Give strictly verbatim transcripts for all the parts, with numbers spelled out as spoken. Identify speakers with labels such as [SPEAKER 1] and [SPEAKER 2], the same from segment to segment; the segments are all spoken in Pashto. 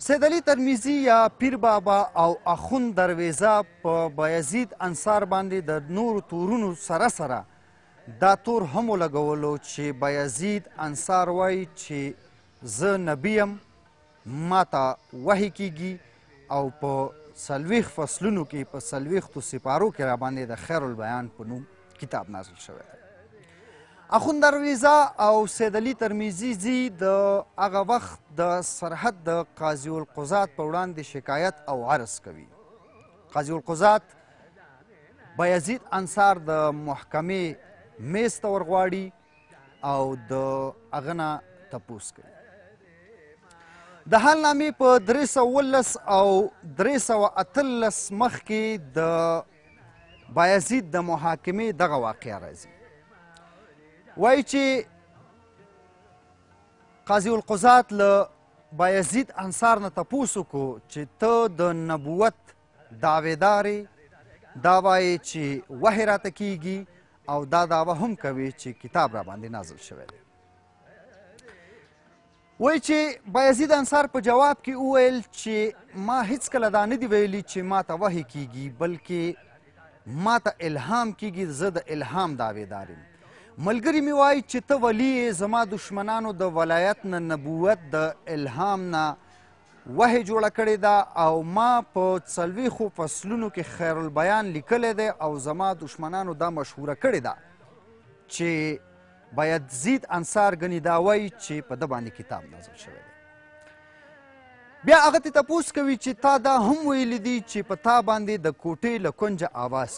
[SPEAKER 1] سید علي ترمیزي یا پیر بابا او اخوند درویزه په بایزید انصار باندې د نورو تورونو سره سره دا تور هم ولګولو چې بایزید انصار وایي چې زه نبی یم، ما ته وحی کیږي او په څلوېښت فصلونو کې په څلوېښتو سپارو کې راباندې د خیر البیان په نوم کتاب نازل شوی دی. اخوند درویزه او سید علي ترمیزي زی د هغه وخت د سرحد د قاضي القضات په وړاندې شکایت او عرض کوي. قاضي القضات بایزید انصار د محکمې میز ته ورغواړي او د هغه نه تپوس کوي. د حالنامې په درې سوه اوولس او درې سوه اتلس مخکې د بایزید د محاکمې دغه واقعه راځي. وایي چې قاضي القضات له بایزید انصار نه تپوس وکړو چې ته د نبوت دعویدار دا وایي چې وحی راته کیږي او دا دعوه هم کوي چې کتاب راباندې نازل شوی دی. وایي چې بایزید انصار په جواب کې وویل چې ما هیڅکله دا نه دي ویلي چې ما ته وحی کیږي، بلکې ما ته الهام کیږي، زه د الهام دعویدار یم. ملګري مې وایي چې ته ولی یې، زما دشمنانو د ولایت نه نبوت د الهام نه وحی جوړه کړې ده او ما په څلوېښتو فصلونو کې خیر البیان لیکلی دی او زما دشمنانو دا مشهوره کړې ده چې بایزید انصار ګنې دا وایي چې په ده باندې کتاب نازل شوی دی. بیا هغه ته تپوس کوي چې تا دا هم ویلی دي چې په تا باندې د کوټې له کونجه آواز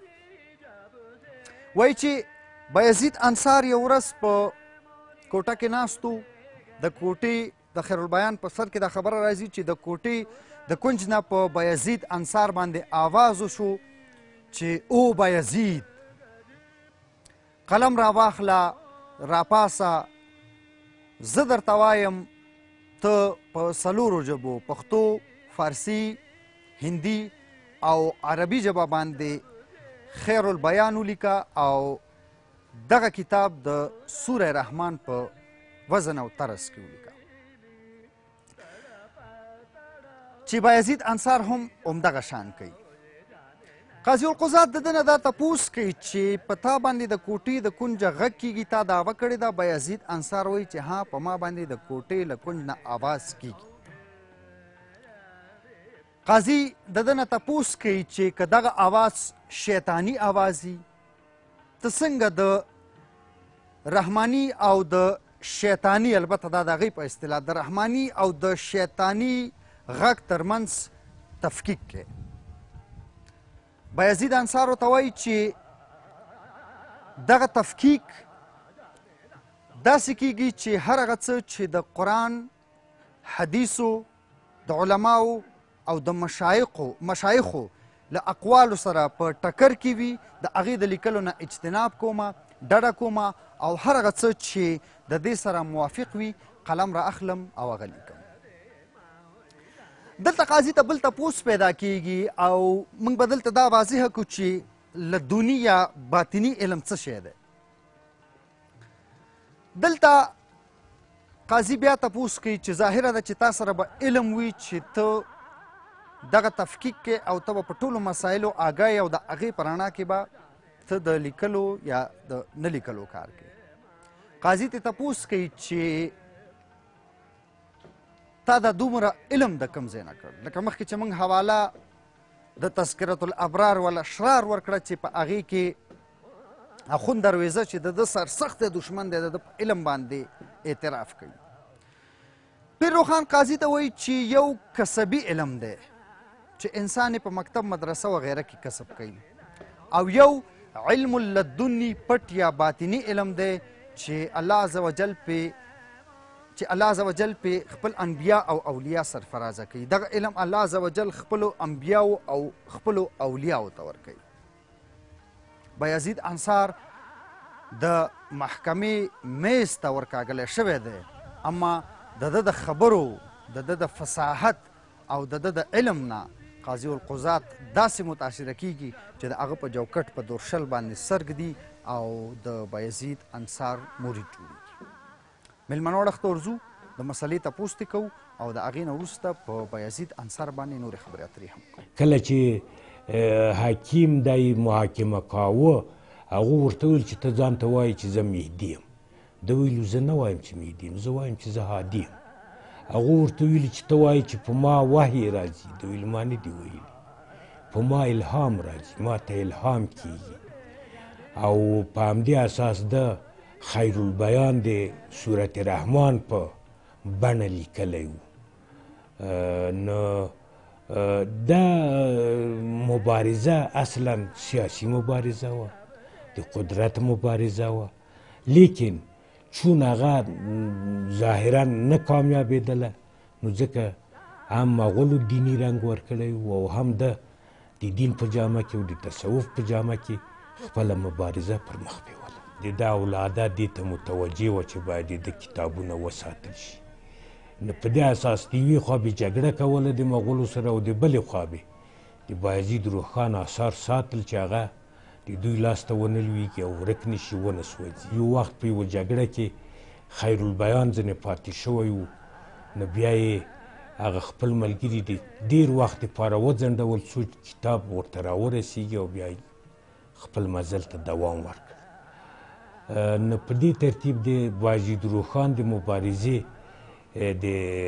[SPEAKER 1] کیږي. وایي چې بایزید انصار یو ورځ په کوټه کې ناست و، د کوټې د خیر البیان په سر کې دا خبره راځي چې د کوټې د کونج نه په بایزید انصار باندې آواز وشو چې او بایزید قلم را واخله، راپاسه، زه درته وایم ته په څلورو ژبو پښتو، فارسي، هندي او عربي ژبه باندې خیر البیان ولیکه او دغه کتاب د سوره رحمان په وزن او طرز کې ولیکه. چې بایزید انصار هم همدغه شان کوي. قاضي القضات د ده نه دا تپوس کوي چې په تا باندې د کوټې د کونجه غږ کیږي، تا دعوه کړې ده؟ بایزید انصار وایي چې ها، په ما باندې د کوټې له کونج نه آواز کیږي. قاضي د ده نه تپوس کوي چې که دغه آواز شیطاني آواز وي، ته څنګه د رحماني او د شیطاني، البته دا د هغوی په اصطلاح، د رحماني او د شیطاني غږ ترمنځ تفکیک کوي؟ بایزید انصار ورته وایي چې دغه تفکیک داسې کیږي چې هر هغه څه چې د قرآن، حدیثو، د علماو او د مشایخو مشایخو له اقوالو سره په ټکر کې وي، د هغې د لیکلو نه اجتناب کومه، ډډه کومه او هر هغه څه چې د دې سره موافق وي قلم را اخلم او هغه لیکم. دلته قاضي ته بل تپوس پیدا کیږي او موږ به دلته دا واضحه کړو چې لدوني یا باطني علم څه شی دی. دلته قاضي بیا تپوس کوي چې ظاهره ده چې تا سره به علم وي چې ته دغه تفکیک کې او ته به په ټولو مسایلو آګاه او د هغې په رڼا کې به ته د لیکلو یا د نه لیکلو کار کوي. قاضي ته تپوس کوي چې تا دا دومره علم د کوم ځای نه کړ؟ لکه مخکې چې موږ حواله د تذکرة الابرار والاشرار ورکړه چې په هغې کې اخوند درویزه چې د ده سرسخت دشمن دی، د ده په علم باندې اعتراف کوي. پیر روخان قاضي ته وایي چې یو کسبي علم دی چې انسان په مکتب، مدرسه وغیره کې کسب کوي، او یو علم لدني پټ یا باطني علم دی چې الله عز وجل پې چې الله عز وجل پې خپل انبیا او اولیاء سرفرازه کوي. دغه علم الله عز وجل خپلو انبیاو او خپلو اولیاو ته ورکوي. بایزید انصار د محکمې میز ته ورکاږلی شوی دی، اما د ده د خبرو، د ده د فصاحت او د ده د علم نه قاضي القضات داسې متاثره کیږي چې د هغه په جوکټ په دورشل باندې سر ږدي او د بایزید انصار مرید جوړیږي. میلمنو اړخ ته ورځو، د مسلې تپوس ترې کوو او د هغې نه وروسته په بایزید انصار باندې نورې خبرې اترې هم کوو.
[SPEAKER 2] کله چې حکیم دی محاکمه کاوه هغه ورته ویل چې ته ځان ته وایې چې زه مهدي یم. ده ویلو زه نه وایم چې مهدي یم، زه وایم چې زه هادي یم. هغه ورته ویلي چې ته وایې چې په ما وحی راځي. ده ویل ما نه دي ویلي، په ما الهام راځي، ما ته الهام کیږي. او په همدې اساس ده خیر البیان د صورت رحمان په بڼه لیکلی و. نو دا مبارزه اصلا سیاسی مبارزه وه، د قدرت مبارزه وه، لیکن چون هغه ظاهرا نه کامیابېدله نو ځکه هم مغولو دیني رنګ ورکړی و او هم ده د دین په جامه کې او د تصوف په جامه کې خپله مبارزه پر مخ بیوله. د ده اولاده دې ته متوجه وه چې باید د ده کتابونه وساتل شي. نو په دې اساس د یوې خوا به جګړه کوله د مغولو سره او د بلې خوا به د بایزید روښان آثار ساتل چې هغه د دوی لاس ته ونه لویږي او ورک نه شي، ونه سوځي. یو وخت په یوه جګړه کې خیر البیان ځینې پاتې شوی و، نو بیا یې هغه خپل ملګري د ډېر وخت دپاره وځنډول څو کتاب ورته راورسېږي او بیا خپل مزل ته دوام ورکړ. نو په دې ترتیب د بایزید روښان د مبارزې د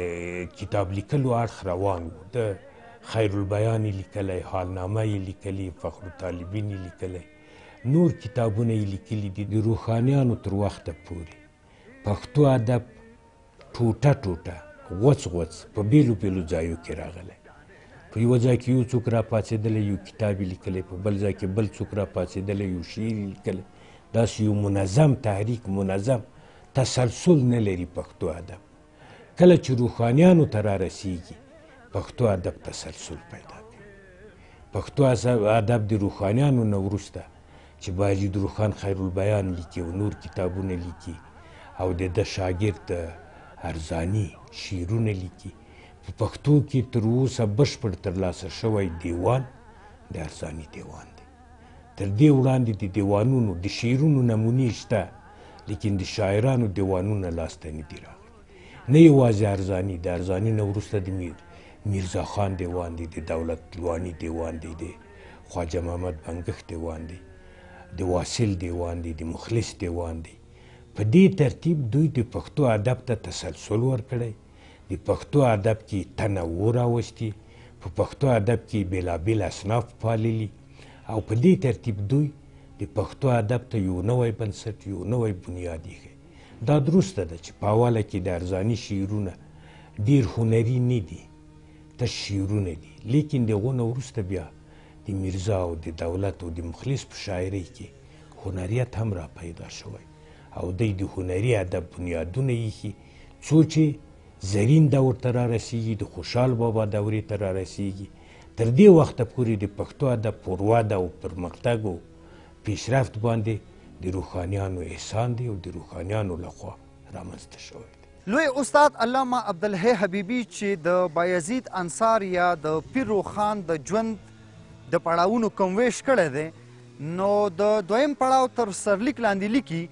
[SPEAKER 2] کتاب لیکلو اړخ روان و. د خیر البیان یې لیکلی، حالنامه یې لیکلي، فخر الطالبین یې لیکلی، نور کتابونه یې لیکلي دي. د روښانیانو تر وخته پورې پښتو ادب ټوټه ټوټه غوڅ غوڅ په بیلو بیلو ځایو کې راغلی. په یوه ځای کې یو څوک راپاڅېدلی یو کتاب یې لیکلی، په بل ځای کې بل څوک راپاڅېدلی یو شعر یې لیکلی. داسې یو منظم تحریک، منظم تسلسل نه لري پښتو ادب. کله چې روښانیانو ته رارسېږي پښتو ادب تسلسل پیدا کوي. پښتو ادب د روښانیانو نه وروسته چې بایزید روښان خیر البیان لیکي او نور کتابونه لیکي او د ده شاګرد ارزاني شعرونه لیکي، په پښتو کې تر اوسه بشپړ ترلاسه شوی دیوان د ارزاني دیوان دی. تر دې وړاندې د دیوانونو د شعرونو نمونې شته، لیکن د شاعرانو دیوانونه لاسته نه دي راغلي. نه یوازې ارزاني، د ارزاني نه وروسته د میرزا خان دیوان دی، د دولت لوانی دیوان دی، د خواجه محمد بنګښ دیوان دی، د واصل دیوان دی، د مخلص دیوان دی. په دې ترتیب دوی د پښتو ادب ته تسلسل ورکړی، د پښتو ادب کې تنوع راوستي، په پښتو ادب کې بېلابېل اصناف پاللي او په دې ترتیب دوی د پښتو ادب ته یو نوی بنسټ، یو نوی بنیاد ایښی. دا درسته ده چې په اوله کې د ارزاني شعرونه ډېر هنري نه دي، تش شعرونه دي، لیکن د هغو نه وروسته بیا د میرزا او د دولت او د مخلص په شاعرۍ کې هنریت هم را پیدا شوی او دوی د هنري ادب بنیادونه ایښي څو چې زرین دور ته رارسېږي، د خوشحال بابا دورې ته رارسېږي. تر دې وخته پورې د پښتو ادب پر وده او پرمختګ او پیشرفت باندې د روښانیانو احسان دی او د روښانیانو لخوا رامنځته شوی دی.
[SPEAKER 1] لوی استاد علامه عبدالحی حبیبي چې د بایزید انصار یا د پیر روښان د ژوند د پړاوونو کوم ویش کړی دی، نو د دویم پړاو تر سرلیک لاندې لیکي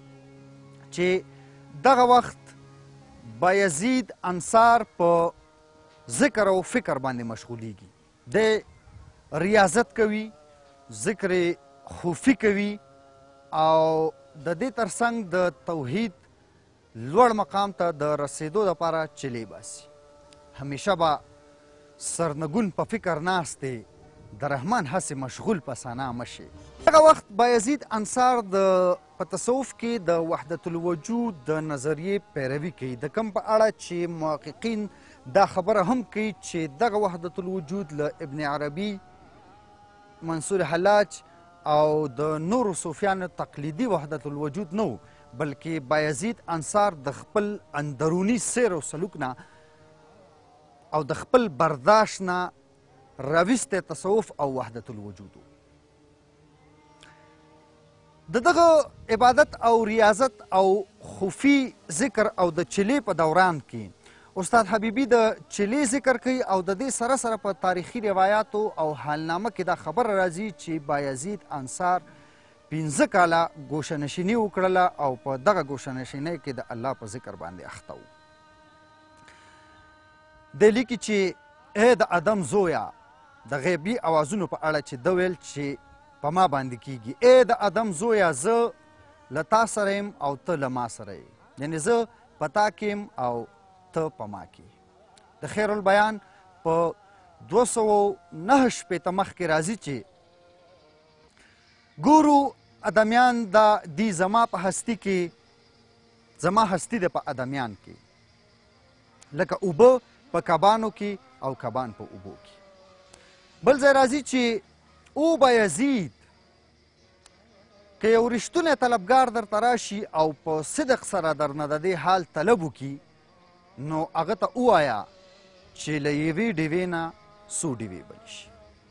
[SPEAKER 1] چې دغه وخت بایزید انصار په ذکر او فکر باندې مشغولیږي. د ریاضت کوي، ذکر خوفي کوي او د دې ترڅنګ د توحید لوړ مقام ته د رسېدو دپاره چلې باسي. همیشه به سرنګون په فکر ناست دی، د رحمان هسې مشغول په ثنا مشي. دغه وخت بایزید انصار د په تصوف کې د وحدت الوجود د نظریې پیروي کوي، د کوم په اړه چې محققین دا خبره هم کوي چې دغه وحدت الوجود له ابن عربي، منصور حلاج او د نورو صوفیانو تقلیدي وحدت الوجود نه و، بلکې بایزید انصار د خپل اندروني سیر او سلوک نه او د خپل برداشت نه راویستی تصوف او وحدت الوجود و. د دغه عبادت او ریاضت او خوفي ذکر او د چلې په دوران کې استاد حبیبي د چلې ذکر کوي او د دې سره سره په تاریخي روایاتو او حالنامه کې دا خبر راځي چې بایزید انصار پنځه کاله ګوشهنشیني وکړله او په دغه ګوشهنشینۍ کې د الله په ذکر باندې اخته و. دی لیکي چې ای د ادم زویا د غیبي اوازونو په اړه چې ده ویل چې په ما باندې کیږي، ای د ادم زویا زه له تا سره یم او ته له ما سره یې، یعنې زه په تا کې یم او ته په ما کې. د خیر البیان په دوه سوه نهه شپېته مخکې راځي چې ګورو ادمیان دا دی زما په هستی کې، زما هستی ده په ادمیان کې، لکه اوبه په کبانو کې او کبان په اوبو کې. بل ځای راځي چې او به یزید که یو رښتونی طلبګار درته راشي او په صدق سره درنه د دې حال طلب وکړي نو هغه ته ووایه چې له یوې ډیوې نه څو ډیوې بلې شي.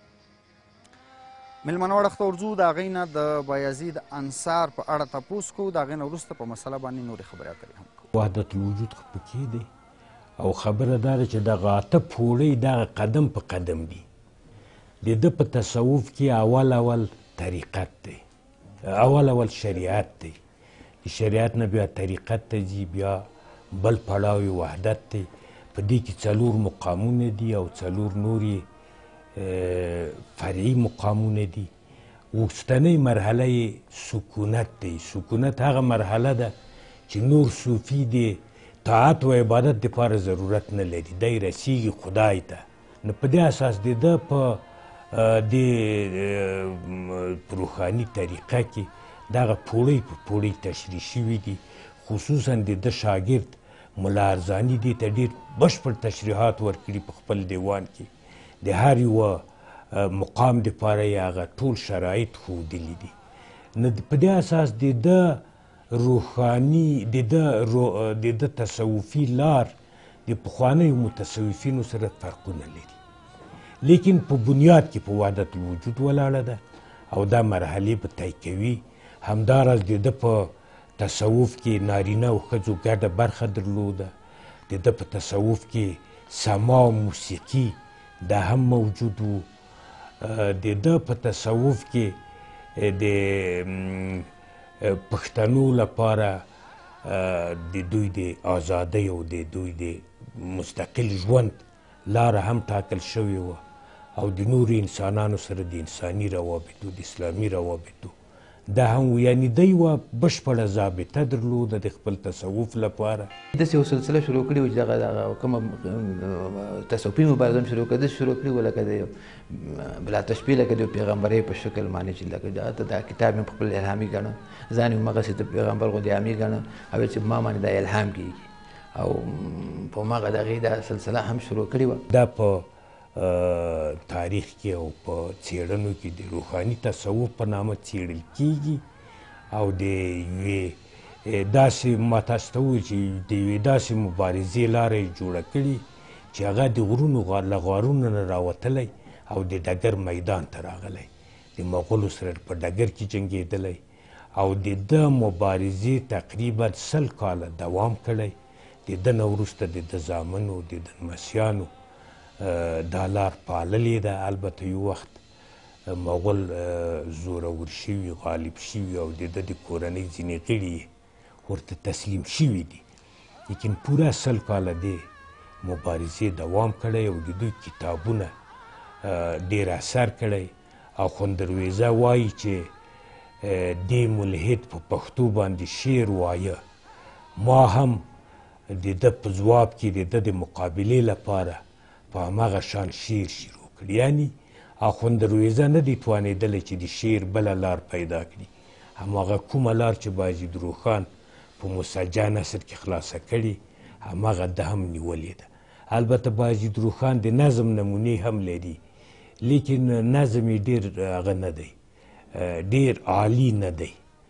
[SPEAKER 1] مېلمنه وړه ته ورځو، د هغې نه د بایزید انصار په اړه تپوس کوو، د هغې نه وروسته په مسله باندې نورې خبرې اترې هم کوو.
[SPEAKER 2] وحدت الوجود خو پکې دی او خبره دا ده چې دغه اته پوړۍ دغه قدم په قدم دي. د ده په تصوف کې اول اول طریقت دی، اول اول شریعت دی، د شریعت نه بیا طریقت ته ځي، بیا بل پړاو یې وحدت دی. په دې کې څلور مقامونه دي او څلور نورې فرعي مقامونه دي. وروستنۍ مرحله یې سکونت دی. سکونت هغه مرحله ده چې نور صوفي د طاعت و عبادت دپاره ضرورت نه لري، دی رسیږي خدای ته. نو په دې اساس د ده په د روحاني طریقه کې دغه پوړۍ په پوړۍ تشریح شوي دي. خصوصا د ده شاګرد ملا ارزاني دې ته ډېر بشپړ تشریحات ورکړي په خپل دیوان کې. د هر یوه مقام دپاره یې هغه ټول شرایط ښودلي دي. نو په دې اساس د ده روحاني د ده د ده تصوفي لار د پخوانیو متصوفینو سره فرقونه لري، لیکن په بنیاد کې په وحدت الوجود ولاړه ده او دا مرحلې به طی کوي. همداراز د ده په تصوف کې نارینه او ښځو ګډه برخه درلوده. د ده په تصوف کې سما او موسیقي دا هم موجود و. د ده په تصوف کې د پښتنو لپاره د دوی د ازادۍ او د دوی د مستقل ژوند لاره هم ټاکل شوې وه او د نورو انسانانو سره د انساني روابطو د اسلامي روابطو دا هم و. یعنې دی یوه بشپړه ضابطه درلوده د خپل تصوف لپاره.
[SPEAKER 3] داسې یو سلسله شروع کړې وه چې دغه کومه تصوفي مبارزه هم شروع کړه، داسې شروع کړې وه لکه د بلا تشبیه لکه د پیغمبرۍ په شکل باندې چې لکه دا کتاب مې خپل الهامي ګڼه، ځان یې همغسې د پیغمبر غوندې عامي ګڼه او چې په ما باندې دا الهام کېږي او په همغه د هغې دا سلسله هم شروع کړې وه.
[SPEAKER 2] دا په تاریخ کې او په څېړنو کې د روحاني تصوف په نامه څېړل کېږي او د یوې داسې ما تاسو ته وویل چې د یوې داسې مبارزې لاره یې جوړه کړې چې هغه د غرونو له غارونو نه راوتلی او د ډګر میدان ته راغلی، د مغولو سره په ډګر کې جنګېدلی او د ده مبارزې تقریبا سل کاله دوام کړی. د ده نه وروسته د ده زامنو د ده لمسیانو دا لار پاللې ده. البته یو وخت مغول زورور شوي، غالب شوي او د ده د کورنۍ ځینې غړي ورته تسلیم شوي دي، لیکن پوره سل کاله دې مبارزې دوام کړی او د دوی کتابونه ډېر اثر کړی. او خوندرویزه وایي چې دې ملحد په پښتو باندې شعر وایه، ما هم د ده په ځواب کې د ده د مقابلې لپاره په همغه شان شعر شروع کړي. یعنې اخوندرویزه نه دی توانېدلی چې د شعر بله لار پیدا کړي، هماغه کومه لار چې بایزید روښان په مسجع نثر کې خلاصه کړي هماغه ده هم نیولې ده. البته بایزید روښان د نظم نمونې هم لري، لیکن نظم یې ډېر هغه نه دی، ډېر عالی نه دی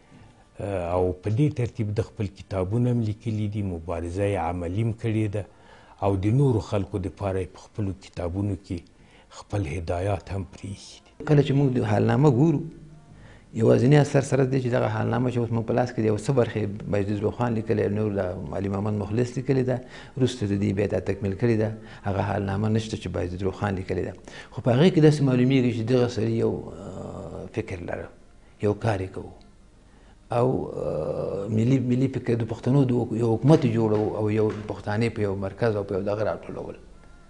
[SPEAKER 2] او په دې ترتیب د خپل کتابونه هم لیکلي دي، مبارزه یې عملي هم کړې ده او د نورو خلکو دپاره یې په خپلو کتابونو کې خپل هدایات هم پرېښي دي.
[SPEAKER 3] کله چې موږ د حالنامه ګورو یوازینی اثر سره دی چې دغه حالنامه چې اوس موږ په لاس کې د یو څه برخې بایزید روښان لیکلی، نور د علي محمد مخلص لیکلې ده، وروسته د دې بیا دا تکمیل کړې ده. هغه حالنامه نشته چې بایزید روښان لیکلې ده، خو په هغې کې داسې معلومیږي چې دغه سړي یو فکر لره، یو کار یې کوو او ملي ملي فکر د پښتنو د یو حکومت جوړو او یو پښتانې په یو مرکز او په یو دغه راټولول.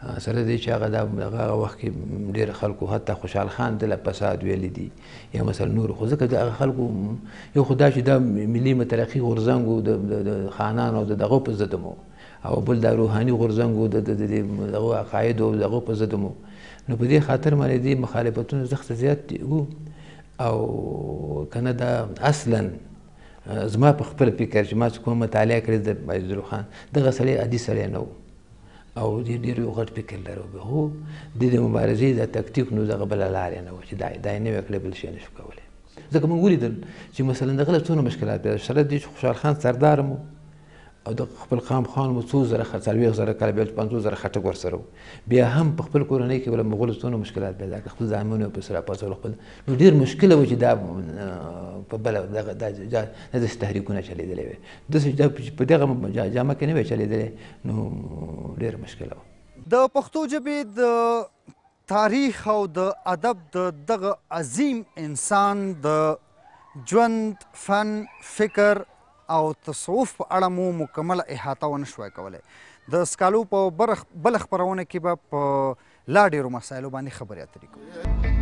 [SPEAKER 3] سره دې چې هغه دا هغه وخت کې ډېر خلکو حتی خوشحال خان ته فساد ویلی دي یا مثلا نور خو ځکه د هغه خلکو یو خو دا چې دا ملي مترقي غورځنګ و د خانانو د دغو په ضد مو او بل دا روحاني غورځنګ و د دغو عقایدو او دغو په ضد مو نو په دې خاطر باندې دې مخالفتونه سخت زیات وو او کنه دا اصلا زما په خپل فکر چې ما چې کوم مطالعه کړې د بایزید خان دغه سړی عادي سړی نه و او دې ډېر یو غټ فکر لرو هو د دې مبارزې د تکتیک نو دغه بله لارې نه وه چې دا دا یې نه وی کړی بل شی نه شو کولی ځکه موږ ولیدل چې مثلا دغه څونه مشکلات پیدا سره دې چې خوشحال خان سردار مو او د خپل خام خان مو څو زره څلوېښت زره کاله بیا پنځوس زره خټک ورسره بیا هم په خپل کورنۍ کې بله مغولو څونه مشکلات پیدا کړه خپل زامن یې پسې راپاڅول خپل نو ډېر مشکله وه چې دا په بله دغه دا داسې تحریکونه چلېدلی وې داسې په دغه جامه کې نه وی چلېدلی نو ډېر مشکله وه
[SPEAKER 1] د پښتو ژبې د تاریخ او د ادب د دغه عظیم انسان د ژوند فن فکر او تصوف په اړه مو مکمله احاطه ونه شوای کولی د سکالو په بله خپرونه کې به په لا ډېرو مسایلو باندې خبرې اترې کوو